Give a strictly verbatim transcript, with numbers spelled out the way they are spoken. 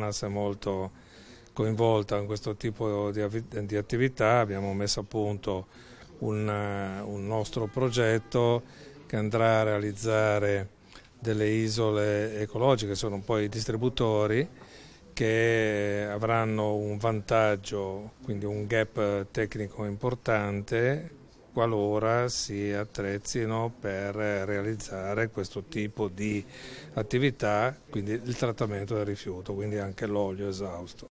l'ANAS è molto coinvolta in questo tipo di, di attività. Abbiamo messo a punto un, un nostro progetto che andrà a realizzare delle isole ecologiche, sono poi i distributori che avranno un vantaggio, quindi un gap tecnico importante qualora si attrezzino per realizzare questo tipo di attività, quindi il trattamento del rifiuto, quindi anche l'olio esausto.